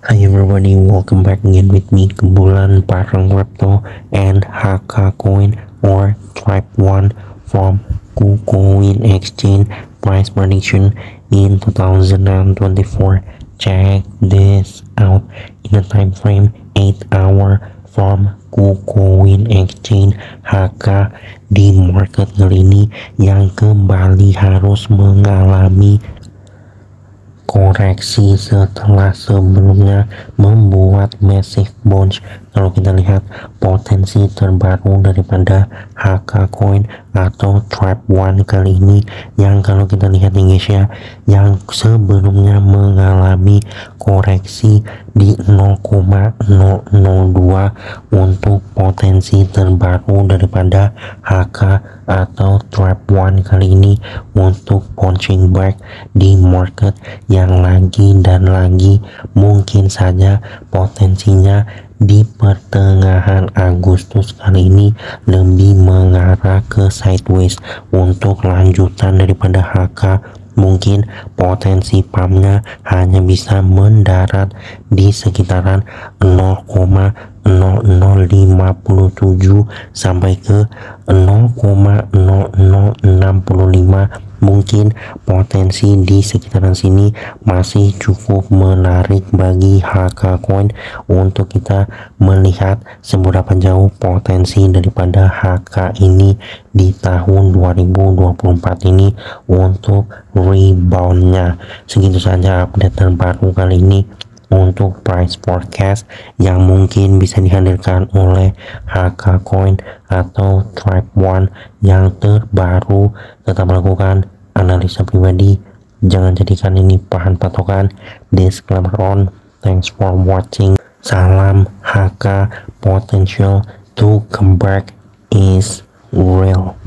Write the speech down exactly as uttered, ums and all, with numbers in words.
Hi everybody, welcome back again with me, Kebulan Bareng Crypto and H K Coin or Tribe One from KuCoin Exchange price prediction in two thousand twenty-four. Check this out in a time frame eight hour from KuCoin Exchange. H K di market kali ini yang kembali harus mengalami koreksi setelah sebelumnya membuat massive bounce. Kalau kita lihat potensi terbaru daripada H K Coin atau Tribe One kali ini, yang kalau kita lihat nih guys ya, yang sebelumnya mengalami koreksi di nol koma nol nol dua untuk potensi terbaru daripada H K atau Tribe One kali ini untuk bouncing back di market yang lagi dan lagi mungkin saja potensinya di pertengahan Agustus kali ini lebih mengarah ke sideways. Untuk lanjutan daripada H K, mungkin potensi pumpnya hanya bisa mendarat di sekitaran nol koma nol nol lima tujuh sampai ke nol koma nol nol enam lima. Mungkin potensi di sekitaran sini masih cukup menarik bagi H K Coin untuk kita melihat seberapa jauh potensi daripada H K ini di tahun dua ribu dua puluh empat ini untuk reboundnya. Segitu saja update terbaru kali ini untuk price forecast yang mungkin bisa dihadirkan oleh H K Coin atau Tribe One yang terbaru. Tetap melakukan analisa pribadi, jangan jadikan ini bahan patokan. Disclaimer on. Thanks for watching. Salam H K, potential to come back is real.